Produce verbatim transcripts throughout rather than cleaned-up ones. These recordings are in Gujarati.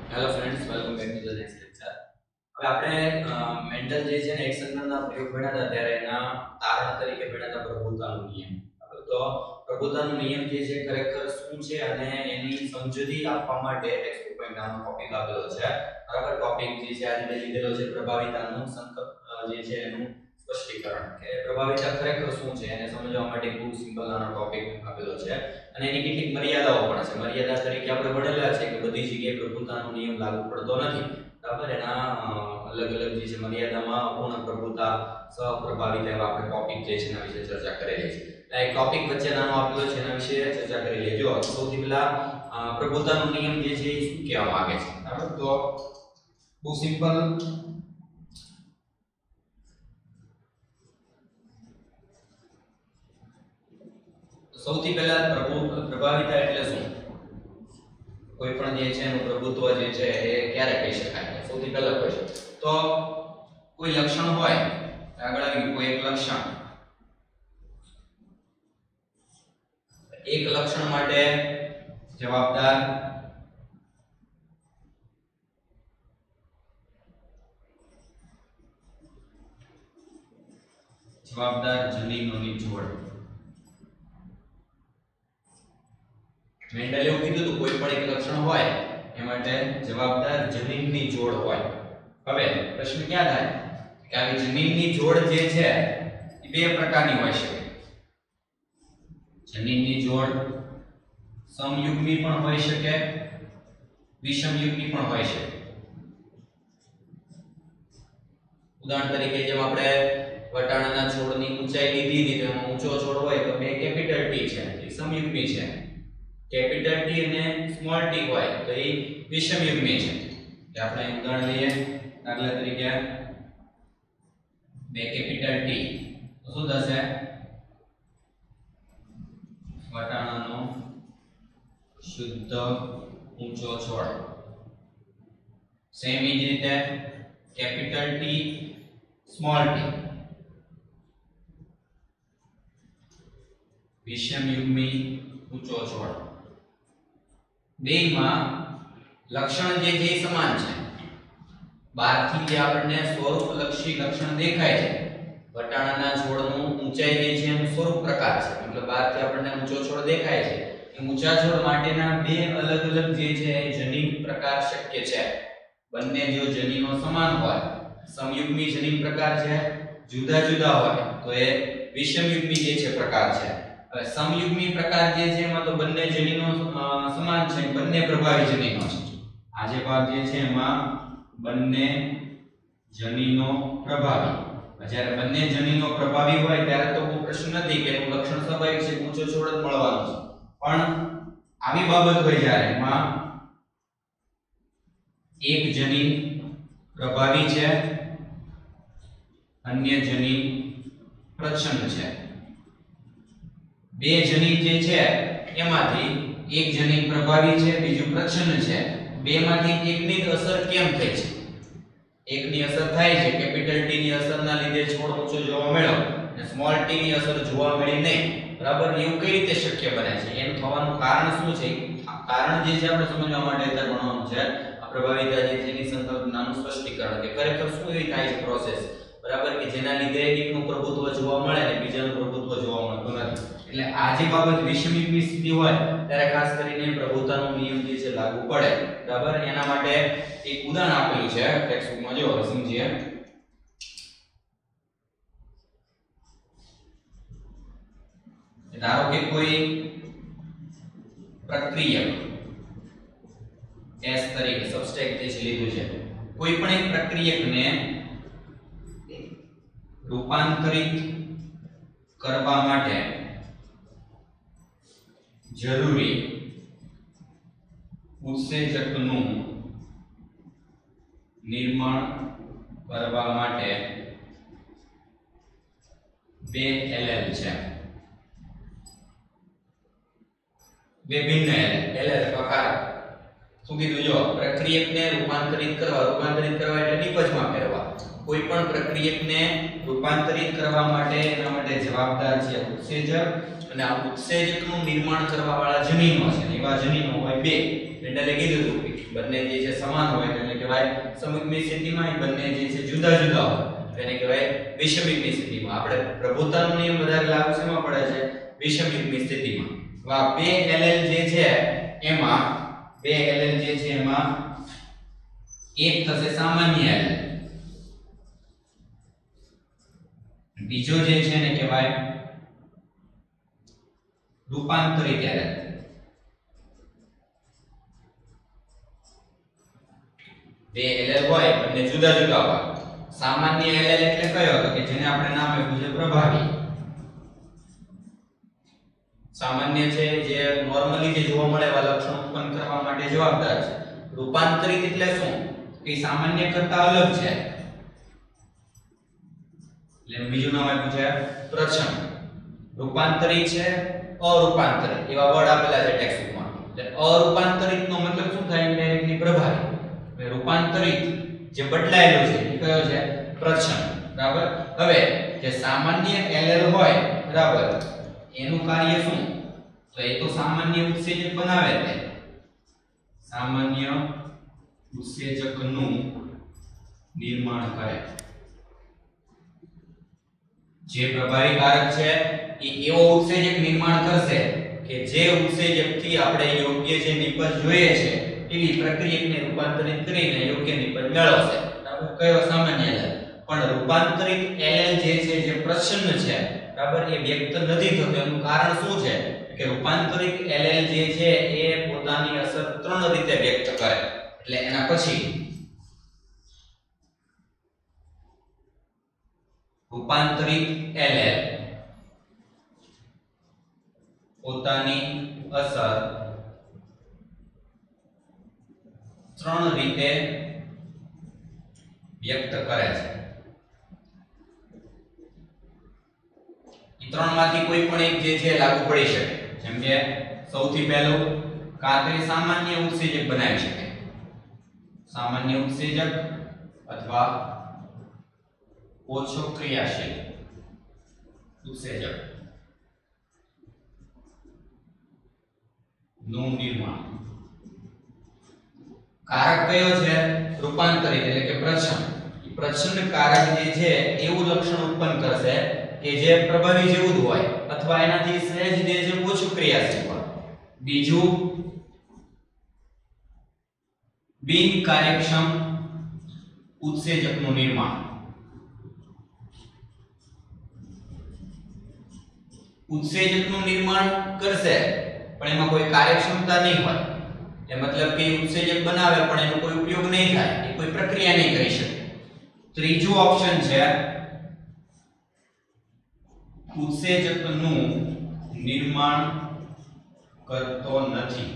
Hello friends, welcome back to the next lecture. હવે આપણે મેન્ડલ જે છે ને એક્સટર્નલના પ્રયોગ ભણ્યા હતા ત્યારે એના તારણ તરીકે ભણ્યા હતા પ્રભુતાનો નિયમ. બરાબર, તો પ્રભુતાનો નિયમ જે છે ખરેખર શું છે અને એની સમજૂતી આપવા માટે ટેક્સ્ટ બુક નામનો ટોપિક આપેલો છે. બરાબર, ટોપિક જે છે આજે લીધેલો છે પ્રભાવિતાનું સંકલ્પ જે છે એનું સ્પષ્ટીકરણ કે પ્રભાવિતા ખરેખર શું છે એને સમજવા માટે ખૂબ સિમ્પલ નાનો ટોપિક આપેલો છે અને એની કેટલીક મર્યાદાઓ પણ છે. મર્યાદા તરીકે આપણે ભણેલા છે કે બધી જગ્યાએ પ્રભુતાનો નિયમ લાગુ પડતો નથી. બરાબર, એના અલગ અલગ જે છે મર્યાદામાં અપૂર્ણ પ્રભુતા, સહપ્રભાવિતા એવા આપણે ટોપિક જે છે એના વિશે ચર્ચા કરેલી છે. એક ટોપિક વચ્ચે નાનો આપેલો છે એના વિશે ચર્ચા કરી લેજો. સૌથી પહેલા પ્રભુતાનો નિયમ જે છે એ શું કહેવા માંગે છે. બરાબર, તો બહુ સિમ્પલ સૌથી પહેલા પ્રભુ પ્રભાવિતા એટલે શું? કોઈ પણ જે છે એનું પ્રભુત્વ જે છે એ ક્યારે કહી શકાય? સૌથી પહેલા ક્વેશ્ચન તો કોઈ લક્ષણ હોય, આગળ આવી કોઈ એક લક્ષણ, એક લક્ષણ માટે જવાબદાર જવાબદાર જનીનોની જોડ. મેન્ડલે એવું કીધું હતું કોઈ પણ એક લક્ષણ હોય એ માટે જવાબદાર જનીનની જોડ હોય. હવે પ્રશ્ન ક્યાં થાય કે આવી જનીનની જોડ જે છે એ બે પ્રકારની હોઈ શકે. જનીનની જોડ સમયુગ્મી પણ હોઈ શકે, વિષમયુગ્મી પણ હોઈ શકે. ઉદાહરણ તરીકે જેમ આપણે વટાણાના છોડની ઊંચાઈ લીધી હતી તો એમાં ઊંચો છોડ હોય તો બે કેપિટલ ટી છે એ સમયુગ્મી છે, કેપિટલ ટી અને સ્મોલ ટી હોય તો એ વિષમયુગ્મી છે. કે આપણે ઉદાહરણ લઈએ, દાખલા તરીકે બે કેપિટલ ટી તો શું થશે? વટાણાનો શુદ્ધ ઊંચો છોડ. સેમ એ જ રીતે કેપિટલ ટી સ્મોલ ટી વિષમયુગ્મી ઊંચો છોડ. બેમાં લક્ષણ જે છે સમાન છે. બહારથી જે આપણને સ્વરૂપલક્ષી લક્ષણ દેખાય છે, વટાણાના છોડનું ઊંચાઈ જે છે એનું સ્વરૂપ પ્રકાર છે, મતલબ બહારથી આપણને ઊંચો છોડ દેખાય છે એ ઊંચા છોડ માટેના બે અલગ અલગ જે છે એ જનીન પ્રકાર શક્ય છે. બંને જો જનીનો સમાન હોય, સમયુગ્મી જનીન પ્રકાર છે, જુદા જુદા હોય તો એ વિષમયુગ્મી જે છે પ્રકાર છે. હવે સમયુગ્મી પ્રકાર જે છે એમાં તો બંને જનીનો સમાન છે, બંને પ્રભાવી જનીનો છે. આ જે ભાગ જે છે એમાં બંને જનીનો પ્રભાવી. જ્યારે બંને જનીનો પ્રભાવી હોય ત્યારે તો કોઈ પ્રશ્ન નથી કે એનું લક્ષણ સ્વાભાવિક છે, ઊંચો છોડ જ મળવાનો છે. પણ આવી બાબત હોય જ્યારે એમાં એક જનીન પ્રભાવી છે, અન્ય જનીન પ્રચ્છન્ન છે. બે જનીન જે છે એમાંથી એક જનીન પ્રભાવી છે, બીજું પ્રચ્છન્ન છે. બેમાંથી એકની અસર કેમ થઈ છે? એકની અસર થાય છે, કેપિટલ ટી ની અસરના લીધે છોડ ઊંચો જોવા મળ્યો અને સ્મોલ ટી ની અસર જોવા મળી નહીં. બરાબર, એવું કઈ રીતે શક્ય બને છે? એનું થવાનું કારણ શું છે? કારણ જે છે આપણે સમજવા માટે અત્યારે ભણવાનું છે. આ પ્રભાવિતા જે છે એની સંકલ્પનાનું સ્પષ્ટીકરણ કે ખરેખર શું એવી થાય છે પ્રોસેસ, બરાબર, કે જેના લીધે એકનું પ્રભુત્વ જોવા મળે અને બીજાનું પ્રભુત્વ જોવા મળતું નથી. એટલે આ જે બાબત વિષમયુગ્મી સ્થિતિ હોય ત્યારે ખાસ કરીને પ્રભુતાનો નિયમ જે છે લાગુ પડે. બરાબર, એના માટે એક ઉદાહરણ આપેલું છે ટેક્સ્ટ બુકમાં, જો સમજીએ. ધારો કે કોઈ પ્રક્રિયક S તરીકે સબસ્ટ્રેટ જે છે લીધું છે, કોઈ પણ એક પ્રક્રિયકને રૂપાંતરિત કરવા માટે જરૂરી ઉત્સેચકનું નિર્માણ કરવા માટે બે એલએલ છે, બે ભિન્ન એલએલ. એલએલ પ્રકાર શું કીધું? જો પ્રક્રિયકને રૂપાંતરિત કરવા, રૂપાંતરિત કરવા એટલે નિપજમાં ફેરવા. કોઈ પણ પ્રક્રિયકને રૂપાંતરિત કરવા માટે એના માટે જવાબદાર છે ઉત્સેચક અને આ ઉત્સેજકનું નિર્માણ કરવા વાળા જનીનો છે. એવા જનીનો હોય બે. મેન્ડલે કીધું હતું કે બંને જે છે સમાન હોય એટલે કહેવાય સમમિતની સ્થિતિમાં, બંને જે છે જુદા જુદા હોય એને કહેવાય વિષમિતની સ્થિતિમાં. આપણે પ્રભુતાનો નિયમ વધારે લાગુ શેમાં પડે છે? વિષમિતની સ્થિતિમાં. આ બે એલેલ જે છે એમાં બે એલેલ જે છે એમાં એક થશે સામાન્ય એલેલ, બીજો જે છે ને કહેવાય રૂપાંતરિત એલેલ. બે એલેલ હોય બંને જુદા જુદા હોય. સામાન્ય એલેલ એટલે કયો? તો કે જેને આપણે નામ આપ્યું છે પ્રભાવી. સામાન્ય છે જે નોર્મલી જે જોવા મળે એવા લક્ષણો ઉત્પન્ન કરવા માટે જવાબદાર છે. રૂપાંતરિત એટલે શું? કે સામાન્ય કરતા અલગ છે. એટલે બીજું નામ આપ્યું છે પ્રચ્છન્ન. રૂપાંતરિત છે, અરૂપાંતરિત એવા વર્ડ આપેલા છે ટેક્સ્ટબુકમાં. એટલે અરૂપાંતરિત નો મતલબ શું થાય? ઇન્ડાયરેક્ટલી પ્રભાવી. રૂપાંતરિત જે બદલાયેલો છે એ કયો છે? પ્રચ્છન્ન. બરાબર. હવે જે સામાન્ય એલેલ હોય બરાબર એનું કાર્ય શું? તો એ તો સામાન્ય ઉત્સેજક બનાવે છે. સામાન્ય ઉત્સેજકનું નિર્માણ કરે. જે પ્રભાવી કારક છે એ એવો ઉત્સેજક નિર્માણ કરશે કે જે ઉત્સેજકથી આપણે યોગ્ય જે નિપજ જોઈએ છે એવી પ્રક્રિયાને રૂપાંતરિત કરીને યોગ્ય નિપજ મેળવશે. બરાબર. કયો? સામાન્ય એલેલ. પણ રૂપાંતરિત એલેલ જે છે જે પ્રચ્છન્ન છે બરાબર એ વ્યક્ત નથી થતો. એનું કારણ શું છે? કે રૂપાંતરિત એલેલ જે છે એ પોતાની અસર ત્રણ રીતે વ્યક્ત કરે. એટલે એના પછી રૂપાંતરિત એલેલ પોતાની અસર ત્રણ રીતે વ્યક્ત કરે છે. ત્રણમાંથી કોઈ પણ એક જે છે લાગુ પડી શકે. જેમ કે સૌથી પહેલું કાં તો સામાન્ય ઉત્સેજક બનાવી શકે. સામાન્ય ઉત્સેજક અથવા ઓછો ક્રિયાશીલ ઉત્સેજક નું નિર્માણ. કારક કયો છે? રૂપાંતરિત એટલે કે પ્રચ્છન્ન. પ્રચ્છન્ન કારક જે છે એવું લક્ષણ ઉત્પન્ન કરશે કે જે પ્રભાવી જેવું જ હોય અથવા એનાથી સહેજ જે છે ઓછું ક્રિયાશીલ હોય. બીજું બિન કાર્યક્ષમ ઉત્સેજકનું નિર્માણ. ઉત્સેજકનું નિર્માણ કરશે પણ એમાં કોઈ કાર્યક્ષમતા નહીં હોય. એ મતલબ કે ઉત્સેજક બનાવે પણ એનો કોઈ ઉપયોગ નહીં થાય, એ કોઈ પ્રક્રિયા નહીં કરી શકે. ત્રીજું ઓપ્શન છે ઉત્સેજકનું નિર્માણ કરતો નથી.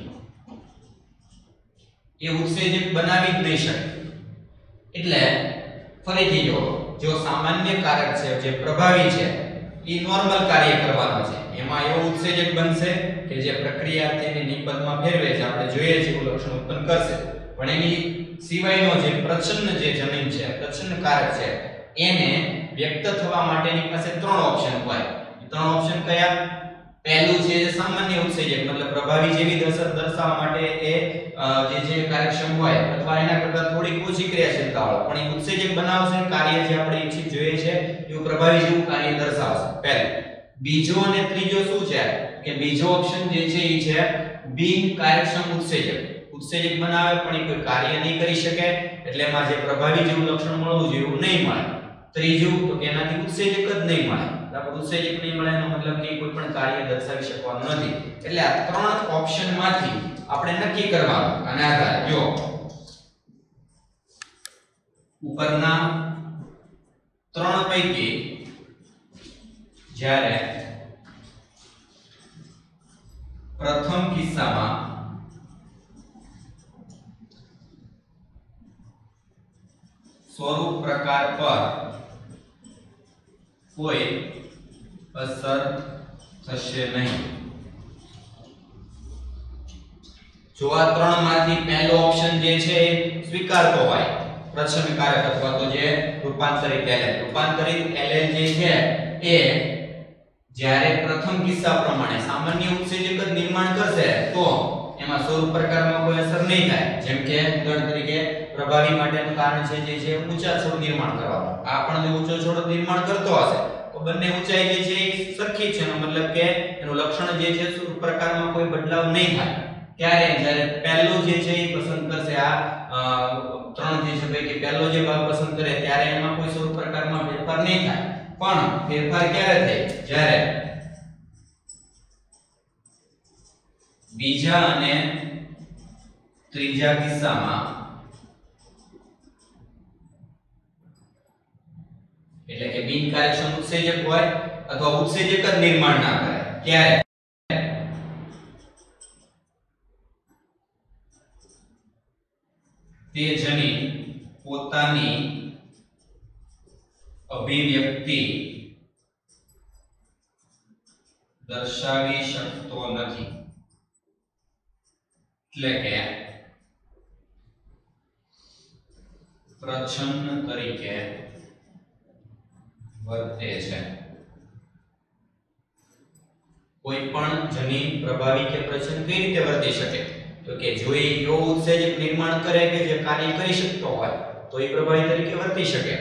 એ ઉત્સેજક બનાવી જ નહીં શકે. એટલે ફરીથી જો જો સામાન્ય કારક છે જે પ્રભાવી છે એ નોર્મલ કાર્ય કરવાનો છે, એમાં એવો ઉત્સેજક બનશે કે જે પ્રક્રિયા તેની નિપજમાં ફેરવે છે, આપણે જોઈએ છીએ એવું લક્ષણ ઉત્પન્ન કરશે. પણ એની સિવાયનો જે પ્રચ્છન્ન જે જનીન છે, પ્રચ્છન્ન કારક છે, એને વ્યક્ત થવા માટેની પાસે ત્રણ ઓપ્શન હોય. ત્રણ ઓપ્શન કયા? પહેલું છે સામાન્ય ઉત્સેજક મતલબ પ્રભાવી જેવી અસર દર્શાવવા માટે એ જે જે કાર્યક્ષમ હોય અથવા એના કરતાં થોડી ઓછી ક્રિયાશીલતા વાળો પણ એ ઉત્સેજક બનાવશે, કાર્ય જે આપણે ઈચ્છિત જોઈએ છે એવું પ્રભાવી જેવું કાર્ય દર્શાવશે. પહેલું. બીજો અને ત્રીજો શું છે કે બીજો ઓપ્શન જે છે એ છે બિન કાર્યક્ષમ ઉત્સેજક. ઉત્સેજક બનાવે પણ એ કોઈ કાર્ય નહીં કરી શકે, એટલે એમાં જે પ્રભાવી જેવું લક્ષણ મળવું જોઈએ એવું નહીં મળે. ત્રીજું તો કે એનાથી ઉત્સેજક જ નહીં મળે. બરાબર. ઉત્સેજક નહીં મળે એનો મતલબ કે કોઈ પણ કાર્ય દર્શાવી શકવાનું નથી. એટલે આ ત્રણ ઓપ્શનમાંથી આપણે નક્કી કરવાનું. અને આધારે જો ઉપરના ત્રણ પૈકી જ્યારે પ્રથમ કિસ્સામાં સ્વરૂપ પ્રકાર પર કોઈ અસર થશે નહીં. જો આ ત્રણ માંથી પહેલો ઓપ્શન જે છે એ સ્વીકારતો હોય, પ્રચ્છન્ન કારક અથવા તો જે રૂપાંતરિત એલેલ રૂપાંતરિત એલેલ જે છે એ જ્યારે પ્રથમ કિસ્સા પ્રમાણે સામાન્ય ઉત્સેચક જ નિર્માણ કરશે તો એમાં સ્વરૂપ પ્રકારમાં કોઈ અસર નહીં થાય. જેમ કે ઉદાહરણ તરીકે પ્રભાવી માટેનું કારણ છે જે છે ઊંચા છોડ નિર્માણ કરવાનું. આ પણ જો ઊંચો છોડ નિર્માણ કરતો હશે તો બંને ઊંચાઈ જે છે એ સરખી છે, એનો મતલબ કે એનું લક્ષણ જે છે સ્વરૂપ પ્રકારમાં કોઈ બદલાવ નહીં થાય. ત્યારે જ્યારે પહેલો જે છે એ પસંદ કરશે, આ ત્રણ જે છે પૈકી પહેલો જે ભાગ પસંદ કરે ત્યારે એમાં કોઈ સ્વરૂપ પ્રકારમાં ફેરફાર નહીં થાય. પણ ફેરફાર ક્યારે થાય? જ્યારે બીજા અને ત્રીજા કિસ્સામાં, એટલે કે બિનકાર્યક્ષમ ઉત્સેચક હોય અથવા ઉત્સેચક જ નિર્માણ ના કરે ત્યારે તે જનીન પોતાની અભિવ્યક્તિ દર્શાવી શકતો નથી. એટલે કે પ્રચ્છન્ન તરીકે વર્તે છે. કોઈ પણ જનીન પ્રભાવી કે પ્રચ્છન્ન કઈ રીતે વર્તી શકે? તો કે જો એ એવો ઉત્સેચક નિર્માણ કરે કે જે કાર્ય કરી શકતો હોય તો એ પ્રભાવી તરીકે વર્તી શકે.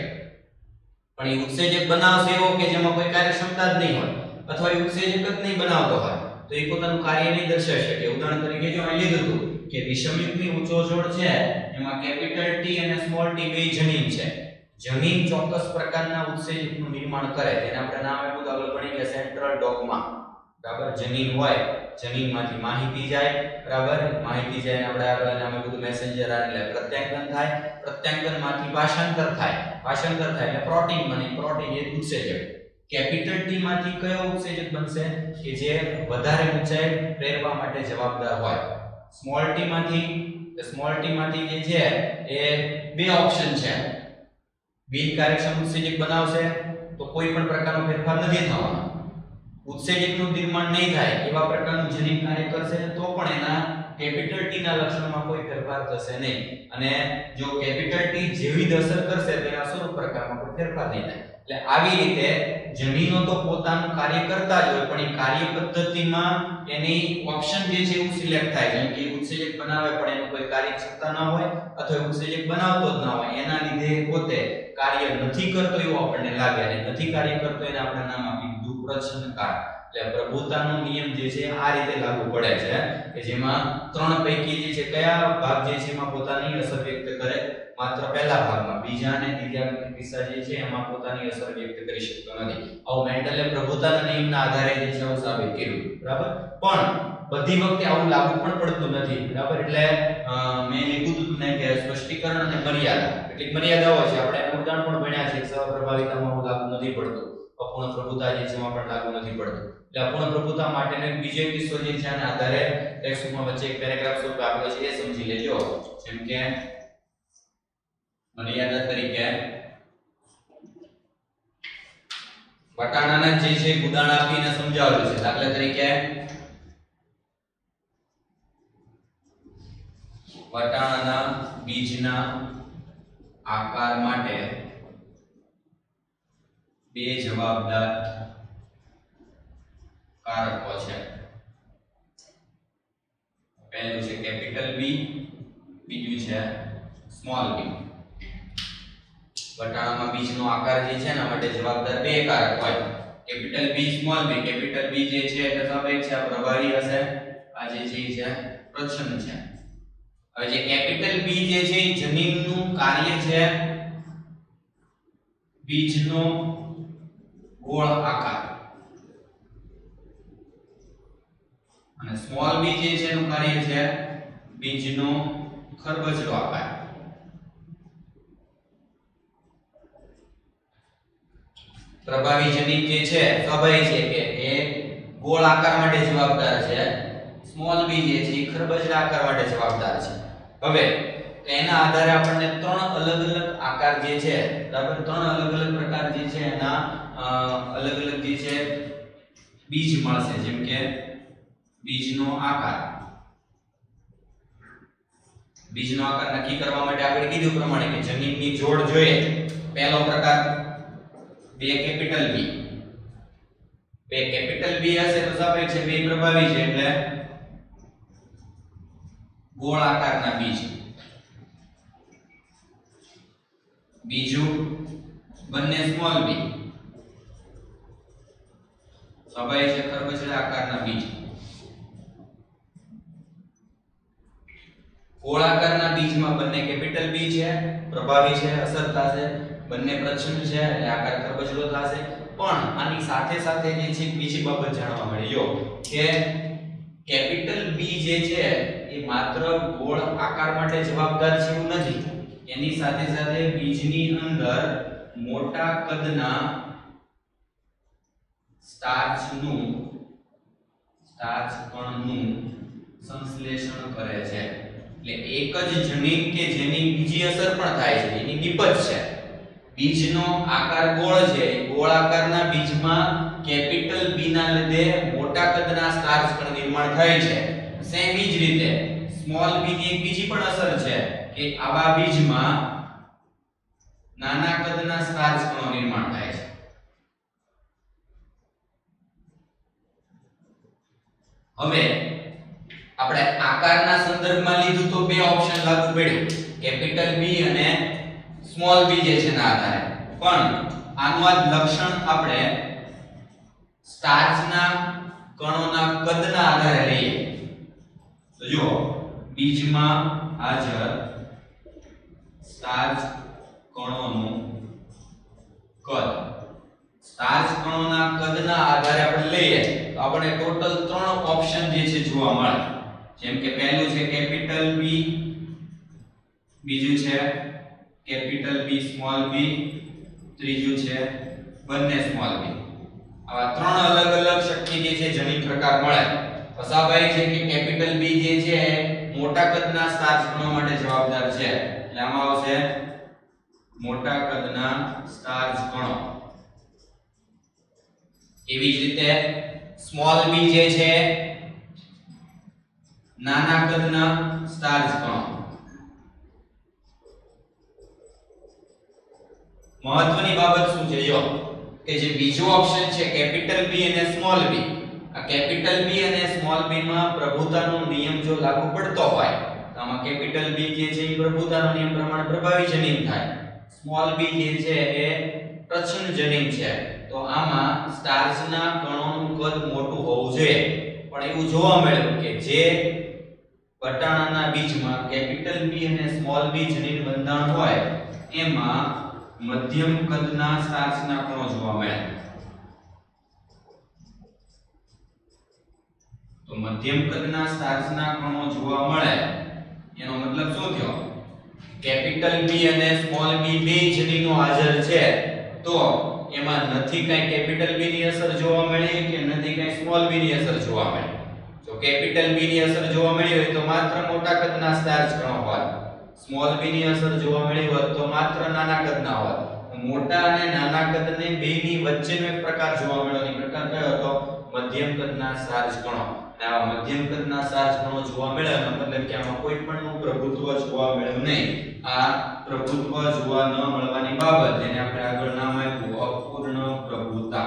પણ એ ઉત્સેચક બનાવશે એવો કે જેમાં કોઈ કાર્યક્ષમતા જ નહીં હોય અથવા એ ઉત્સેચક જ નહીં બનાવતો હોય તો એ પોતાનું કાર્ય નહીં દર્શાવી શકે. ઉદાહરણ તરીકે જો અહીં લીધું હતું કે વિષમયુગ્મી ઊંચો છોડ છે એમાં કેપિટલ ટી અને સ્મોલ ટી બે જનીન છે. જનીન ચોક્કસ પ્રકારના ઉત્સેચકનું નિર્માણ કરે તેને આપણે નામ આપ્યું આગળ ભણી ગયા સેન્ટ્રલ ડોગમા. બરાબર, જનીન હોય, જનીનમાંથી માહિતી જાય, બરાબર, માહિતી જાય આપણે આગળ નામ આપ્યું મેસેન્જર આરએનએ પ્રત્યાંકન થાય, પ્રત્યાંકનમાંથી ભાષાંતર થાય, ભાષાંતર થાય એટલે પ્રોટીન બને, પ્રોટીન એ ઉત્સેચક. કેપિટલ ટી માંથી કયો ઉત્સેચક બનશે કે જે વધારે ઊંચાઈ પ્રેરવા માટે જવાબદાર હોય. સ્મોલ ટી માંથી, સ્મોલ ટી માંથી જે છે એ બે ઓપ્શન છે. બિનકાર્યક્ષમ ઉત્સેચક બનાવશે તો કોઈ પણ પ્રકારનો ફેરફાર નથી થવાનો. ઉત્સેચકનું નિર્માણ નહીં થાય એવા પ્રકારનું જનીન કાર્ય કરશે તો પણ એના કેપિટલ ટી ના લક્ષણમાં કોઈ ફેરફાર થશે નહીં. અને જો કેપિટલ ટી જેવી જ અસર કરશે તેના સ્વરૂપ પ્રકારમાં કોઈ ફેરફાર નહીં થાય. એટલે આવી રીતે જનીનો તો પોતાનું કાર્ય કરતા જ હોય પણ એ કાર્ય પદ્ધતિમાં એની ઓપ્શન જે છે એવું સિલેક્ટ થાય. જેમ કે ઉત્સેચક બનાવે પણ એનું કોઈ કાર્યક્ષમતા ન હોય અથવા ઉત્સેચક બનાવતો જ ન હોય એના લીધે પોતે કાર્ય નથી કરતો એવું આપણને લાગે અને નથી કાર્ય કરતો એને આપણે નામ આપી દીધું પ્રચ્છન્નકાર. એટલે પ્રભુતાનો નિયમ જે છે આ રીતે લાગુ પડે છે કે જેમાં ત્રણ પૈકી જે છે કયા ભાગ જે છે એમાં પોતાની અસર વ્યક્ત કરે? માત્ર પહેલા ભાગમાં. બીજા અને ત્રીજા કિસ્સા જે છે એમાં પોતાની અસર વ્યક્ત કરી શકતો નથી. આવું મેન્ડલે પ્રભુતાના નિયમના આધારે જે છે આવું સાબિત કર્યું. બરાબર, પણ બધી વખતે આવું લાગુ પણ પડતું નથી. બરાબર, એટલે મેં લીધું હતું ને કે સ્પષ્ટીકરણ અને મર્યાદા, કેટલીક મર્યાદાઓ છે. આપણે એનું ઉદાહરણ પણ ભણ્યા છે. સહપ્રભાવિતામાં આવું લાગુ નથી પડતું. અપૂર્ણ પ્રભુતા જે છે એમાં પણ લાગુ નથી પડતું. એટલે અપૂર્ણ પ્રભુતા માટેનો બીજો કિસ્સો જે છે આના આધારે ટેક્સ્ટમાં વચ્ચે એક પેરેગ્રાફ સ્વરૂપે આપેલો છે એ સમજી લેજો. જેમ કે મર્યાદા તરીકે વટાણાના જે છે ઉદાહરણ આપીને સમજાવેલું છે. દાખલા તરીકે વટાણાના બીજના આકાર માટે બે જવાબદાર કારકો છે. પહેલું છે કેપિટલ બી, બીજું છે સ્મોલ બી. વટાણામાં બીજનો આકાર જે છે એના માટે જવાબદાર બે કારક હોય, capital B, small b. Capital B જે છે એટલે સ્વાભાવિક છે પ્રભાવી હશે, આ જે છે છે પ્રચ્છન્ન છે. હવે જે કેપિટલ બી જે છે એ જનીનનું કાર્ય છે બીજનો ગોળ આકાર અને સ્મોલ બી જે છે એનું કાર્ય છે બીજનો ખરબચડો આકાર. પ્રભાવી જનીન જે છે સ્વાભાવિક છે કે એ ગોળ આકાર માટે જવાબદાર છે, સ્મોલ બી જે છે એ ખરબચડા આકાર માટે જવાબદાર છે. હવે એના આધારે આપણને ત્રણ અલગ અલગ આકાર જે છે, બરાબર, ત્રણ અલગ અલગ પ્રકાર જે છે એના અલગ અલગ જે છે બીજ મળશે. જેમ કે બીજનો આકાર, બીજનો આકાર નક્કી કરવા માટે આપણે કીધું પ્રમાણે કે જનીનની જોડ જોઈએ. પહેલો પ્રકાર બે કેપિટલ બી, બે કેપિટલ B હશે તો સ્વાભાવિક છે બે પ્રભાવી છે એટલે ગોળ આકારના બીજ. બીજું બંને સ્મોલ b સ્વાભાવિક છે ખરબચડા આકારના બીજ. ગોળાકારના બીજમાં બંને કેપિટલ B છે, પ્રભાવી છે, અસર થશે, બંને પ્રચ્છન્ન છે એટલે આકાર ખરબચડો થશે. પણ આની સાથે સાથે જે છે બીજી બાબત જાણવા મળી જો કે કેપિટલ B જે છે એ માત્ર ગોળ આકાર માટે જવાબદાર છે એવું નથી. એની સાથે સાથે બીજની અંદર મોટા કદના સ્ટાર્ચનું સ્ટાર્ચ કણનું સંશ્લેષણ કરે છે. એટલે એક જ જનીન કે જેની બીજી અસર પણ થાય છે એની નિપજ છે. બીજનો આકાર ગોળ છે, ગોળ આકારના બીજમાં કેપિટલ B ના લીધે મોટા કદના સ્ટાર્ચ કણ નિર્માણ થાય છે. સેમ જ રીતે સ્મોલ b ની એક બીજી પણ અસર છે કે આવા બીજમાં નાના કદના સ્ટાર્ચ કણો નિર્માણ થાય છે. હવે આપણે આકારના સંદર્ભમાં લીધું તો બે ઓપ્શન લાગુ પડ્યું કેપિટલ B અને સ્મોલ b જે છે ના આધારે. પણ આનું આ લક્ષણ આપણે સ્ટાર્ચના કણોના કદના આધારે લઈએ તો જો બીજમાં હાજર સ્ટાર્ચ કણોનું કદ સ્ટાર્ચ કણોના કદના આધારે આપણે લઈએ તો આપણે ટોટલ ત્રણ ઓપ્શન જે છે જોવા મળે. જેમ કે પહેલું છે કેપિટલ B, બીજું છે કેપિટલ B સ્મોલ b, ત્રીજું છે બંને સ્મોલ b. આવા ત્રણ અલગ અલગ શક્તિ જે છે જનીન પ્રકાર મળે. સ્વાભાવિક છે કે કેપિટલ B જે છે મોટા કદના સ્ટાર્ચ કણો માટે જવાબદાર છે એટલે આમાં આવશે મોટા કદના સ્ટાર્ચ કણો. એવી જ રીતે સ્મોલ b જે છે નાના કદના સ્ટાર્ચ કણો. મહત્વની બાબત શું છે જો કે જે બીજો ઓપ્શન છે કેપિટલ B અને સ્મોલ b, આ કેપિટલ B અને સ્મોલ b માં પ્રભુતાનો નિયમ જો લાગુ પડતો હોય તો આમાં કેપિટલ B જે છે એ પ્રભુતાનો નિયમ પ્રમાણે પ્રભાવી જનીન થાય, સ્મોલ b જે છે એ પ્રચ્છન્ન જનીન છે. તો આમાં સ્ટાર્ચના કણોનું કદ મોટું હોવું જોઈએ. પણ એવું જોવા મળ્યું કે જે વટાણાના બીજમાં કેપિટલ B અને સ્મોલ b જનીન બંધાણ હોય એમાં મધ્યમ કદના સ્ટાર્ચના કણો જોવા મળે. તો મધ્યમ કદના સ્ટાર્ચના કણો જોવા મળે એનો મતલબ શું થયો? કેપિટલ B અને સ્મોલ b બે જનીનો હાજર છે તો એમાં નથી કઈ કેપિટલ B ની અસર જોવા મળી કે નથી કઈ સ્મોલ b ની અસર જોવા મળી. જો કેપિટલ B ની અસર જોવા મળી હોય તો માત્ર મોટા કદના સ્ટાર્ચ કણો હોય, સ્મોલ b ની અસર જોવા મળી હોય તો માત્ર નાના કદના હોય. મોટા અને નાના કદને બેની વચ્ચેનો એક પ્રકાર જોવા મળ્યો. એ પ્રકાર કયો હતો? મધ્યમ કદના સ્ટાર્ચ કણો. આ મધ્યમ કદના સ્ટાર્ચ કણો જોવા મળ્યા મતલબ કે આમાં કોઈ પણનું પ્રભુત્વ જોવા મળ્યું નહીં. આ પ્રભુત્વ જોવા ન મળવાની બાબત જેને આપણે આગળ નામ આપ્યું અપૂર્ણ પ્રભુતા.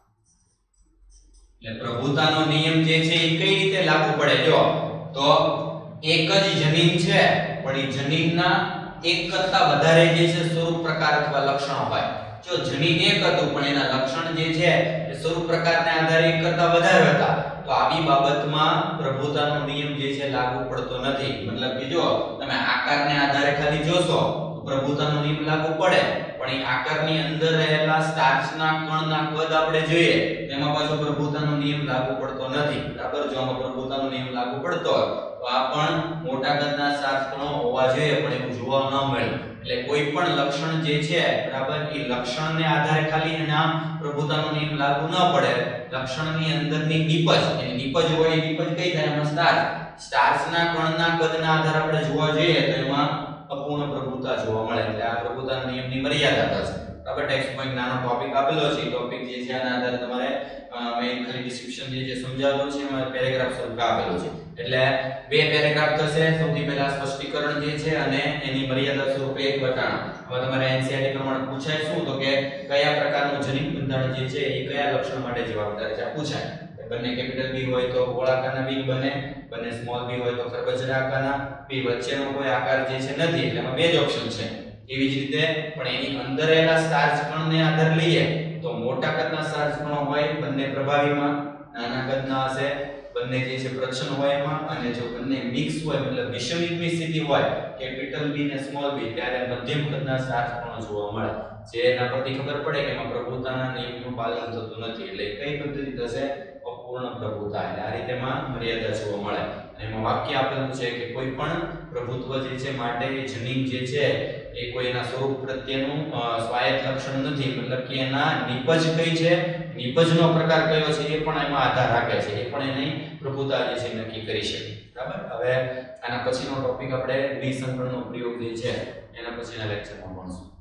એટલે પ્રભુતાનો નિયમ જે છે એ કઈ રીતે લાગુ પડે જો તો એક જ જનીન છે પણ એ જનીનના એક કરતા વધારે જે છે સ્વરૂપ પ્રકાર અથવા લક્ષણો હોય. જો જનીન એક હતું પણ એના લક્ષણ જે છે એ સ્વરૂપ પ્રકારને આધારે એક કરતા વધારે હતા તો આવી બાબતમાં પ્રભુતાનો નિયમ જે છે લાગુ પડતો નથી. મતલબ કે જો તમે આકારને આધારે ખાલી જોશો તો પ્રભુતાનો નિયમ લાગુ પડે પણ એ આકારની અંદર રહેલા સ્ટાર્ચના કણના કદ આપણે જોઈએ તેમાં પાછો પ્રભુતાનો નિયમ લાગુ પડતો નથી. બરાબર? જો આમાં પ્રભુતાનો નિયમ લાગુ પડતો હોય તો આ પણ મોટા કદના સ્ટાર્ચ કણો હોવા જોઈએ પણ એવું જોવા ન મળે. એટલે કોઈ પણ લક્ષણ જે છે બરાબર એ લક્ષણને આધારે ખાલી એના પ્રભુતાનો નિયમ લાગુ ન પડે. લક્ષણની અંદરની નિપજ એની નિપજ હોય એ નિપજ કઈ થાય? એમાં સ્ટાર્ચ સ્ટાર્ચના કણના કદના આધારે આપણે જોવા જઈએ તો એમાં અપૂર્ણ પ્રભુતા જોવા મળે. એટલે આ પ્રભુતાના નિયમની મર્યાદા થશે. બરાબર? ટેક્સ્ટમાં એક નાનો ટોપિક આપેલો છે. એ ટોપિક જે છે આના આધારે તમારે મેં ખાલી ડિસ્ક્રિપ્શન જે છે સમજાવેલું છે એમાં પેરેગ્રાફ સ્વરૂપે આપેલો છે. એટલે બે પેરેગ્રાફ થશે. સૌથી પહેલા સ્પષ્ટીકરણ જે છે અને એની મર્યાદા સ્વરૂપે એક વટાણા હવે તમારે એનસીઆરટી પ્રમાણે પૂછાય શું તો કે કયા પ્રકારનું જનીન બંધારણ જે છે એ કયા લક્ષણ માટે જવાબદાર છે આ પૂછાય. બંને કેપિટલ બી હોય તો ગોળાકારના બી બને, બંને સ્મોલ બી હોય તો ખરબચડા આકારના બી, વચ્ચેનો કોઈ આકાર જે છે નથી એટલે એમાં બે જ ઓપ્શન છે. એવી જ રીતે પણ એની અંદર રહેલા સ્ટાર્ચ કણને આધાર લઈએ તો મોટા કદના સ્ટાર્ચ કણો હોય બંને પ્રભાવીમાં, નાના કદના હશે બંને જે છે પ્રચ્છન્ન હોય એમાં, અને જો બંને મિક્સ હોય મતલબ વિષમયુગ્મી સ્થિતિ હોય કેપિટલ બી ને સ્મોલ બી ત્યારે મધ્યમ કદના સ્ટાર્ચ કણો જોવા મળે. જે એના પરથી ખબર પડે કે એમાં પ્રભુતાના નિયમનું પાલન થતું નથી એટલે કઈ પદ્ધતિ થશે અપૂર્ણ પ્રભુતા. એટલે આ રીતે માં મર્યાદા જોવા મળે. અને એમાં વાક્ય આપેલું છે કે કોઈ પણ પ્રભુત્વ જે છે માટે જનીન જે છે એ કોઈના સ્વરૂપ પ્રત્યેનું સ્વાયત્ત લક્ષણ નથી મતલબ કે એના નિપજ કઈ છે, નિપજનો પ્રકાર કયો છે એ પણ એમાં આધાર રાખે છે, એ પણ એની પ્રભુતા જે છે નક્કી કરી શકે. બરાબર. હવે આના પછીનો ટોપિક આપણે દ્વિસંકરણનો પ્રયોગ જે છે એના પછીના લેક્ચરમાં ભણશું.